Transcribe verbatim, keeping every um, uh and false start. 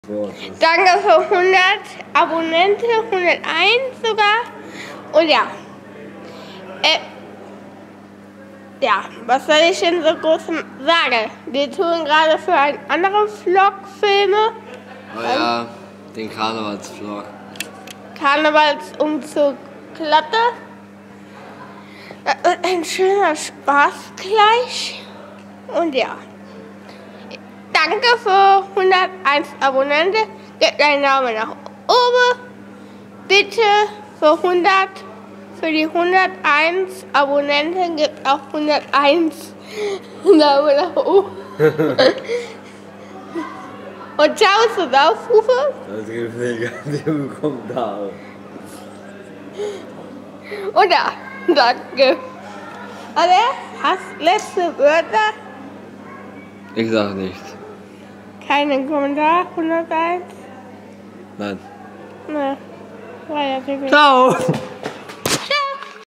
Danke für hundert Abonnenten, hunderteins sogar. Und ja. Äh, ja, was soll ich denn so groß sagen? Wir tun gerade für einen anderen Vlog Filme. Oh ja, den Karnevalsvlog. Karnevalsumzug Klatte. Das wird ein schöner Spaß gleich. Und ja. Danke für hunderteins Abonnenten. Gebt deinen Namen nach oben. Bitte für hundert, für die hunderteins Abonnenten gibt auch hunderteins Namen nach oben. Und ciao zum Aufrufe. Das gibt mir gar nicht im Kommentar. Und ja, danke. Also, hast letzte Wörter? Ich sag nicht. Keinen Kommentar, hunderteins? Nein. Ne. War ja Ciao!